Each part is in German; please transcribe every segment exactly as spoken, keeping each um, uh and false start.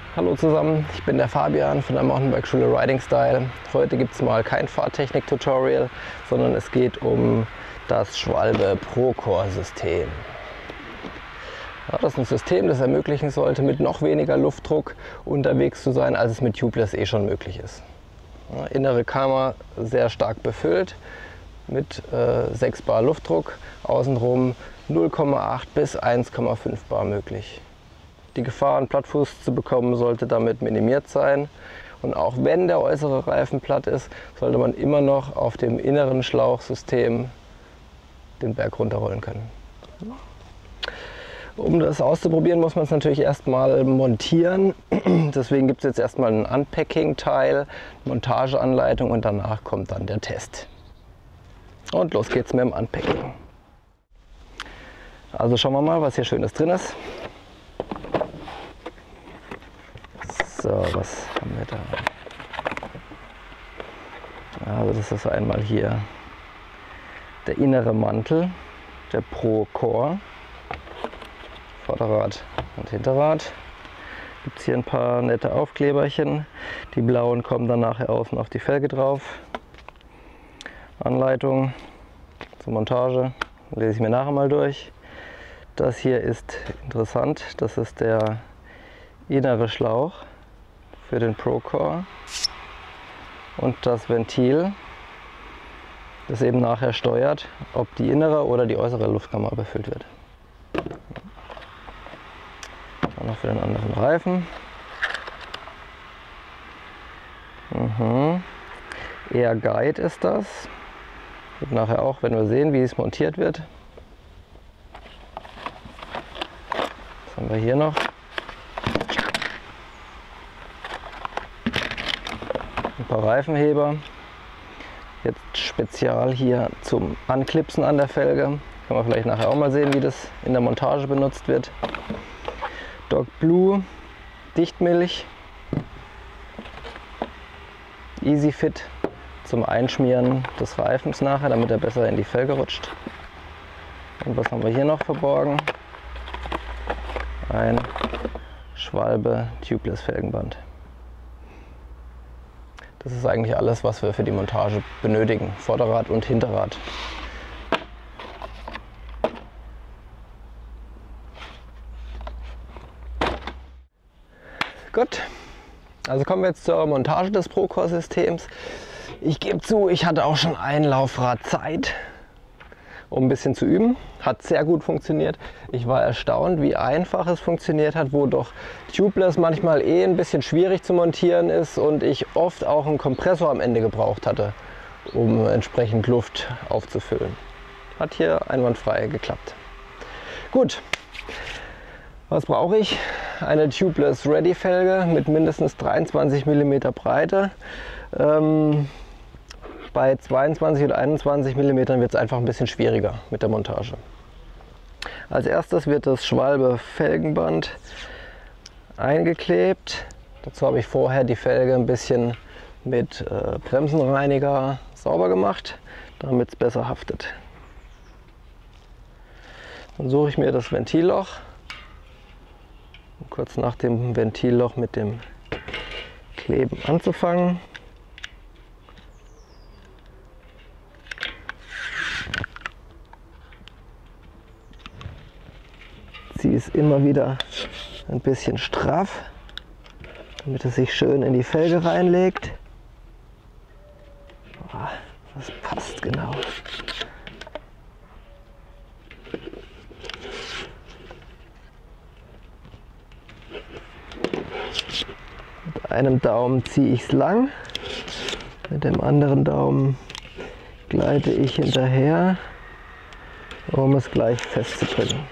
Hallo zusammen, ich bin der Fabian von der Mountainbike-Schule Riding Style. Heute gibt es mal kein Fahrtechnik-Tutorial, sondern es geht um das Schwalbe Procore-System. Ja, das ist ein System, das ermöglichen sollte, mit noch weniger Luftdruck unterwegs zu sein, als es mit Tubeless eh schon möglich ist. Ja, innere Kammer sehr stark befüllt mit äh, sechs Bar Luftdruck, außenrum null Komma acht bis eins Komma fünf Bar möglich. Die Gefahr, einen Plattfuß zu bekommen, sollte damit minimiert sein. Und auch wenn der äußere Reifen platt ist, sollte man immer noch auf dem inneren Schlauchsystem den Berg runterrollen können. Um das auszuprobieren, muss man es natürlich erstmal montieren. Deswegen gibt es jetzt erstmal einen Unpacking-Teil, Montageanleitung und danach kommt dann der Test. Und los geht's mit dem Unpacking. Also schauen wir mal, was hier Schönes drin ist. So, was haben wir da? Also das ist einmal hier der innere Mantel, der Procore, Vorderrad und Hinterrad. Gibt es hier ein paar nette Aufkleberchen. Die blauen kommen dann nachher außen auf die Felge drauf. Anleitung zur Montage, lese ich mir nachher mal durch. Das hier ist interessant, das ist der innere Schlauch für den Procore und das Ventil, das eben nachher steuert, ob die innere oder die äußere Luftkammer befüllt wird. Dann noch für den anderen Reifen. Mhm. Air Guide ist das. Wird nachher auch, wenn wir sehen, wie es montiert wird. Was haben wir hier noch? Ein paar Reifenheber. Jetzt spezial hier zum Anklipsen an der Felge. Kann man vielleicht nachher auch mal sehen, wie das in der Montage benutzt wird. Doc Blue, Dichtmilch. Easy Fit zum Einschmieren des Reifens nachher, damit er besser in die Felge rutscht. Und was haben wir hier noch verborgen? Ein Schwalbe Tubeless Felgenband. Das ist eigentlich alles, was wir für die Montage benötigen, Vorderrad und Hinterrad. Gut, also kommen wir jetzt zur Montage des Procore-Systems. Ich gebe zu, ich hatte auch schon ein Laufrad Zeit, um ein bisschen zu üben. Hat sehr gut funktioniert. Ich war erstaunt, wie einfach es funktioniert hat, wo doch Tubeless manchmal eh ein bisschen schwierig zu montieren ist und ich oft auch einen Kompressor am Ende gebraucht hatte, um entsprechend Luft aufzufüllen. Hat hier einwandfrei geklappt. Gut, was brauche ich? Eine Tubeless Ready Felge mit mindestens dreiundzwanzig Millimeter Breite. Ähm, Bei zweiundzwanzig oder einundzwanzig Millimeter wird es einfach ein bisschen schwieriger mit der Montage. Als erstes wird das Schwalbe Felgenband eingeklebt. Dazu habe ich vorher die Felge ein bisschen mit äh, Bremsenreiniger sauber gemacht, damit es besser haftet. Dann suche ich mir das Ventilloch. Und kurz nach dem Ventilloch mit dem Kleben anzufangen. Ziehe es immer wieder ein bisschen straff, damit es sich schön in die Felge reinlegt. Das passt genau. Mit einem Daumen ziehe ich es lang, mit dem anderen Daumen gleite ich hinterher, um es gleich festzudrücken.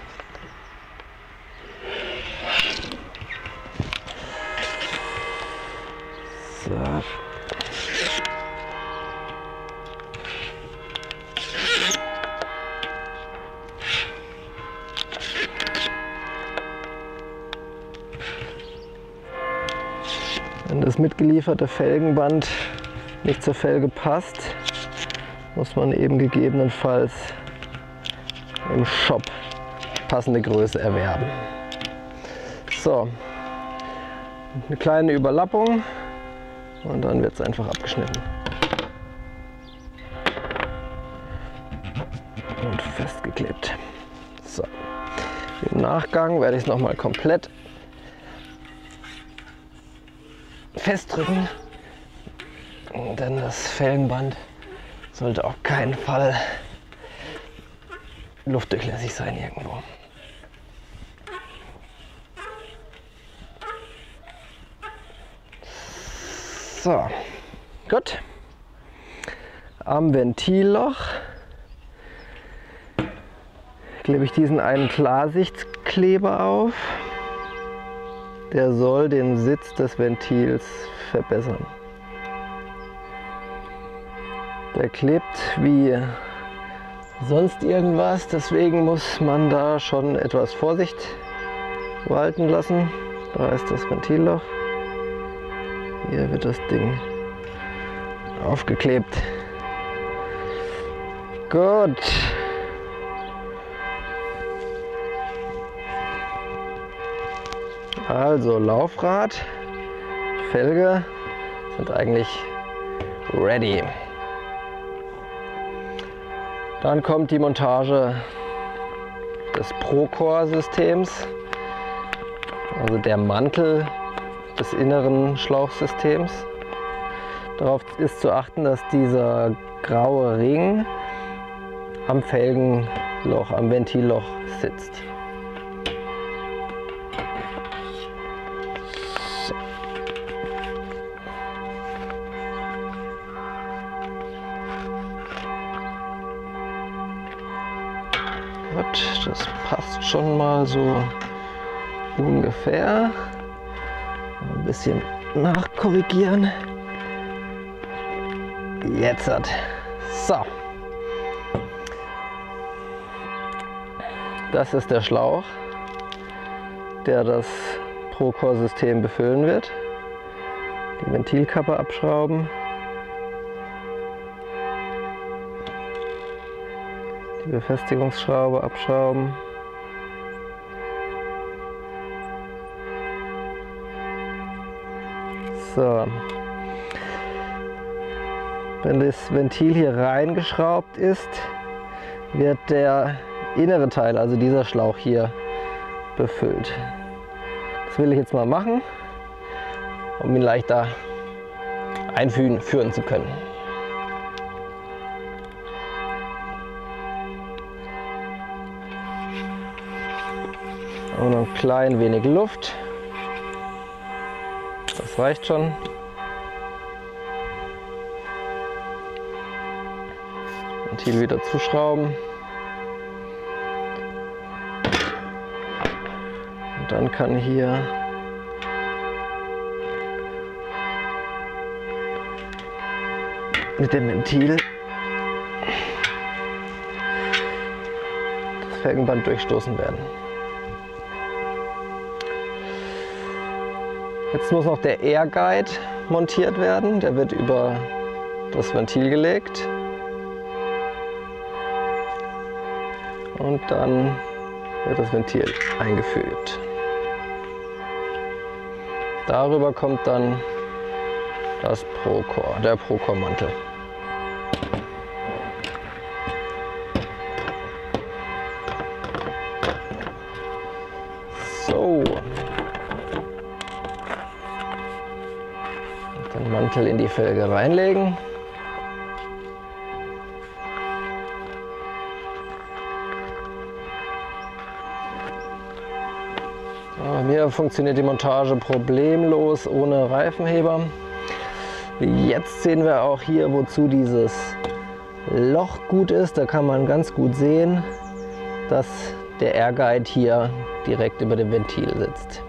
So. Wenn das mitgelieferte Felgenband nicht zur Felge passt, muss man eben gegebenenfalls im Shop passende Größe erwerben. So, Eine kleine Überlappung und dann wird es einfach abgeschnitten. Und festgeklebt. So. Im Nachgang werde ich es nochmal komplett festdrücken, denn das Felgenband sollte auf keinen Fall luftdurchlässig sein irgendwo. So, gut. Am Ventilloch klebe ich diesen einen Klarsichtskleber auf. Der soll den Sitz des Ventils verbessern. Der klebt wie sonst irgendwas, deswegen muss man da schon etwas Vorsicht walten lassen. Da ist das Ventilloch. Hier wird das Ding aufgeklebt. Gut. Also Laufrad, Felge sind eigentlich ready. Dann kommt die Montage des Procore-Systems, also der Mantel des inneren Schlauchsystems. Darauf ist zu achten, dass dieser graue Ring am Felgenloch, am Ventilloch sitzt. So. Gut, das passt schon mal so ungefähr. Ein bisschen nachkorrigieren. Jetzt hat. So. Das ist der Schlauch, der das Procore-System befüllen wird. Die Ventilkappe abschrauben. Die Befestigungsschraube abschrauben. So. Wenn das Ventil hier reingeschraubt ist, wird der innere Teil, also dieser Schlauch hier, befüllt. Das will ich jetzt mal machen, um ihn leichter einführen führen zu können. Und noch ein klein wenig Luft. Das reicht schon. Ventil wieder zuschrauben. Und dann kann hier mit dem Ventil das Felgenband durchstoßen werden. Jetzt muss noch der Air Guide montiert werden. Der wird über das Ventil gelegt. Und dann wird das Ventil eingefügt. Darüber kommt dann das Procore, der Procore-Mantel. So. Den Mantel in die Felge reinlegen. Bei mir funktioniert die Montage problemlos ohne Reifenheber. Jetzt sehen wir auch hier, wozu dieses Loch gut ist. Da kann man ganz gut sehen, dass der Air Guide hier direkt über dem Ventil sitzt.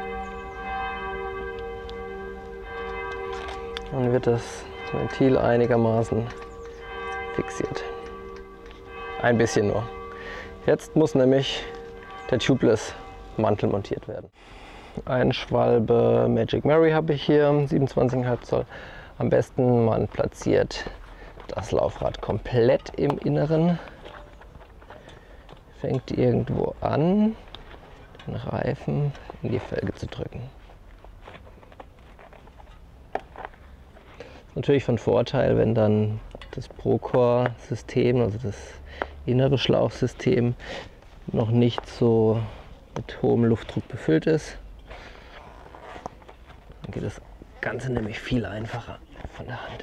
Dann wird das Ventil einigermaßen fixiert. Ein bisschen nur. Jetzt muss nämlich der Tubeless Mantel montiert werden. Ein Schwalbe Magic Mary habe ich hier, siebenundzwanzig Komma fünf Zoll. Am besten man platziert das Laufrad komplett im Inneren. Fängt irgendwo an, den Reifen in die Felge zu drücken. natürlich von Vorteil, wenn dann das Procore-System, also das innere Schlauchsystem, noch nicht so mit hohem Luftdruck befüllt ist. Dann geht das Ganze nämlich viel einfacher von der Hand.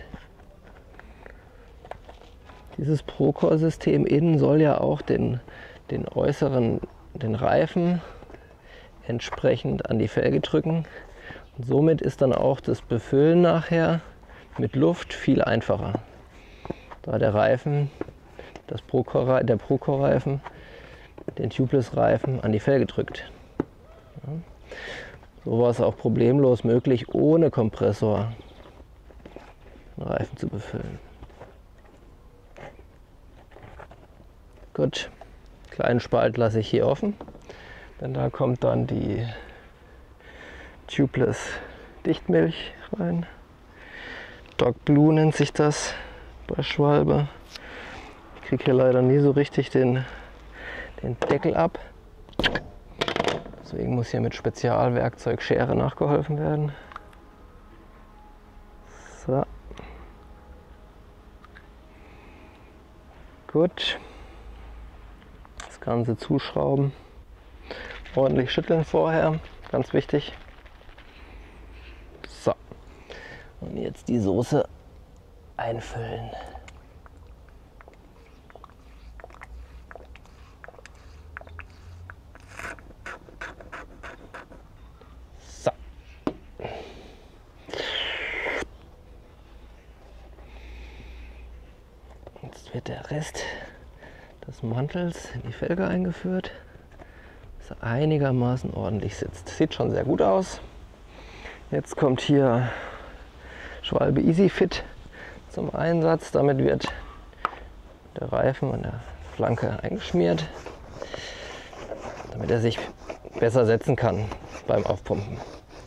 Dieses Procore-System innen soll ja auch den, den äußeren, den Reifen entsprechend an die Felge drücken. Und somit ist dann auch das Befüllen nachher mit Luft viel einfacher. Da der Reifen, das Procore, der Procore-Reifen, den Tubeless-Reifen an die Felge drückt. Ja. So war es auch problemlos möglich, ohne Kompressor den Reifen zu befüllen. Gut, kleinen Spalt lasse ich hier offen, denn da kommt dann die Tubeless Dichtmilch rein. Dog Blue nennt sich das bei Schwalbe. Ich kriege hier leider nie so richtig den, den Deckel ab. Deswegen muss hier mit Spezialwerkzeug Schere nachgeholfen werden. So. Gut. Das Ganze zuschrauben. Ordentlich schütteln vorher, ganz wichtig. So. Und jetzt die Soße einfüllen. So. Jetzt wird der Rest des Mantels in die Felge eingeführt, dass er einigermaßen ordentlich sitzt. Sieht schon sehr gut aus. Jetzt kommt hier Schwalbe Easy Fit zum Einsatz. Damit wird der Reifen an der Flanke eingeschmiert, damit er sich besser setzen kann beim Aufpumpen.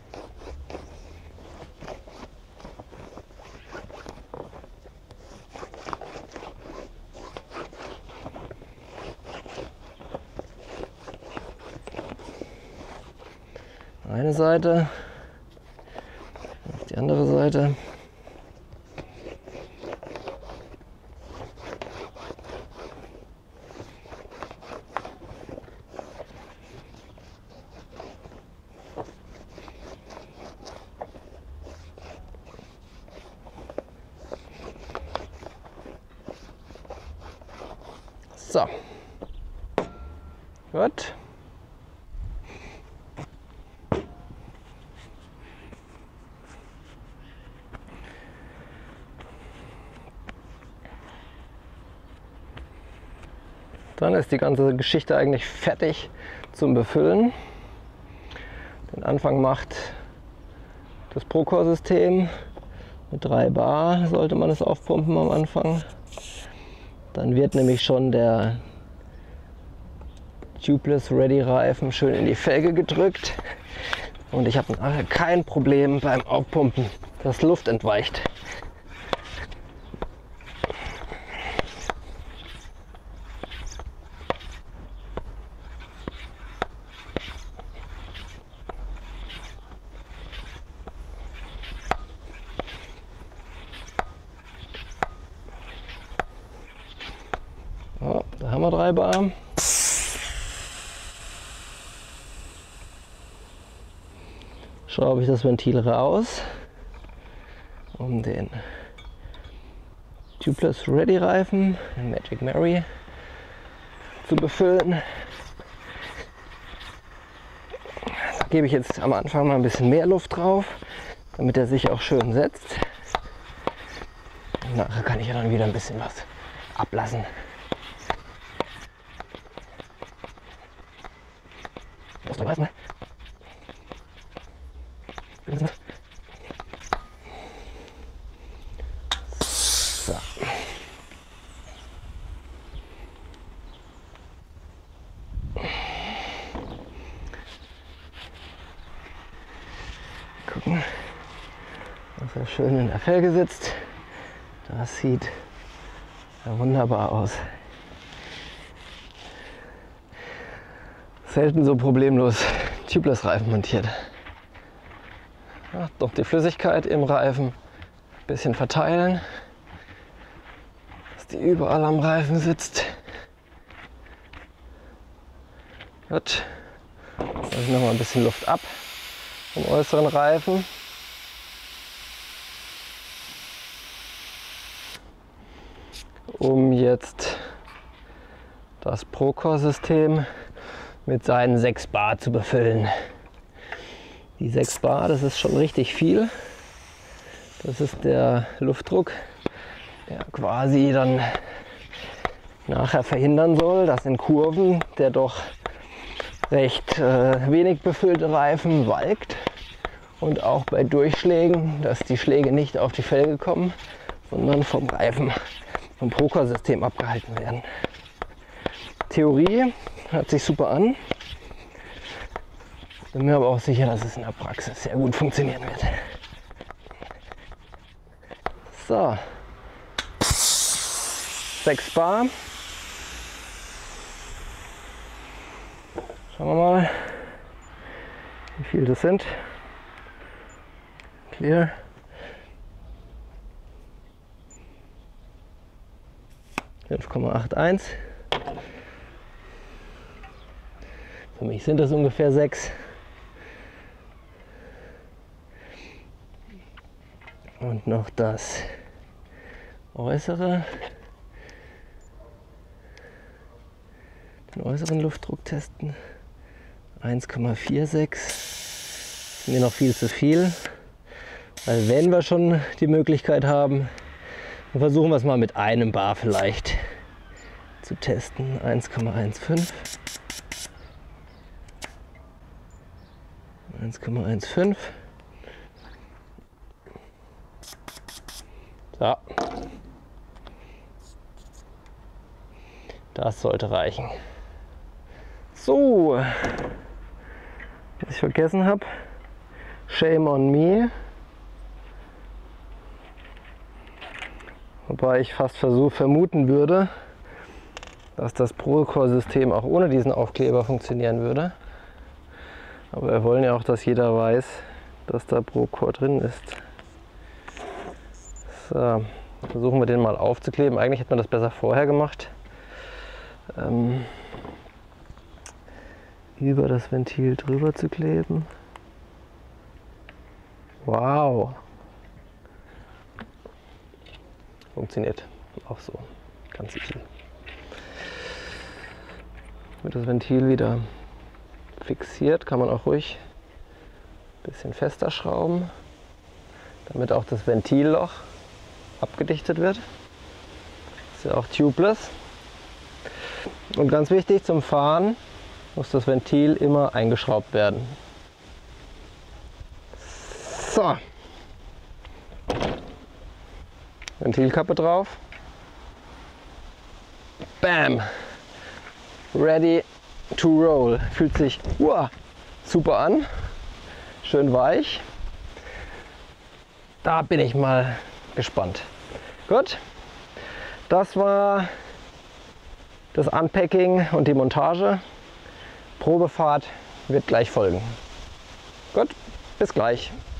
Eine Seite, auf die andere Seite. So, gut. Dann ist die ganze Geschichte eigentlich fertig zum Befüllen. Den Anfang macht das Procore-System. Mit drei Bar sollte man es aufpumpen am Anfang. Dann wird nämlich schon der Tubeless Ready Reifen schön in die Felge gedrückt. Und ich habe nachher kein Problem beim Aufpumpen, dass Luft entweicht. So, da haben wir drei Bar. Schraube ich das Ventil raus, um den Tubeless Ready Reifen, den Magic Mary, zu befüllen. Da gebe ich jetzt am Anfang mal ein bisschen mehr Luft drauf, damit er sich auch schön setzt. Und nachher kann ich ja dann wieder ein bisschen was ablassen. Das ist doch was, ne? So. Gucken, dass er schön in der Felge sitzt. Das sieht ja wunderbar aus. Selten so problemlos Tubeless Reifen montiert. Ja, doch die Flüssigkeit im Reifen bisschen verteilen, dass die überall am Reifen sitzt. Gut. Lasse ich noch mal ein bisschen Luft ab vom äußeren Reifen. Um jetzt das Procore-System mit seinen sechs Bar zu befüllen. Die sechs Bar, das ist schon richtig viel. Das ist der Luftdruck, der quasi dann nachher verhindern soll, dass in Kurven der doch recht äh, wenig befüllte Reifen walkt und auch bei Durchschlägen, dass die Schläge nicht auf die Felge kommen, sondern vom Reifen, vom Procore-System abgehalten werden. Theorie hört sich super an. Bin mir aber auch sicher, dass es in der Praxis sehr gut funktionieren wird. So, sechs Bar. Schauen wir mal, wie viel das sind. Clear. fünf Komma einundachtzig. Für mich sind das ungefähr sechs. Und noch das äußere, den äußeren Luftdruck testen. eins Komma sechsundvierzig. Ist mir noch viel zu viel. Weil wenn wir schon die Möglichkeit haben, dann versuchen wir es mal mit einem Bar vielleicht zu testen. eins Komma fünfzehn. eins Komma fünfzehn. So. Das sollte reichen. So, was ich vergessen habe, shame on me. Wobei ich fast versuch, vermuten würde, dass das Procore-System auch ohne diesen Aufkleber funktionieren würde. Aber wir wollen ja auch, dass jeder weiß, dass da Procore drin ist. So, versuchen wir den mal aufzukleben. Eigentlich hätte man das besser vorher gemacht. Ähm, über das Ventil drüber zu kleben. Wow! Funktioniert auch so. Ganz easy. Wird das Ventil wieder fixiert, kann man auch ruhig ein bisschen fester schrauben, damit auch das Ventilloch abgedichtet wird. Ist ja auch tubeless. Und ganz wichtig, zum Fahren muss das Ventil immer eingeschraubt werden. So. Ventilkappe drauf. Bam. Ready to roll. Fühlt sich uah, super an. Schön weich. Da bin ich mal gespannt. Gut. Das war das Unpacking und die Montage. Probefahrt wird gleich folgen. Gut, bis gleich.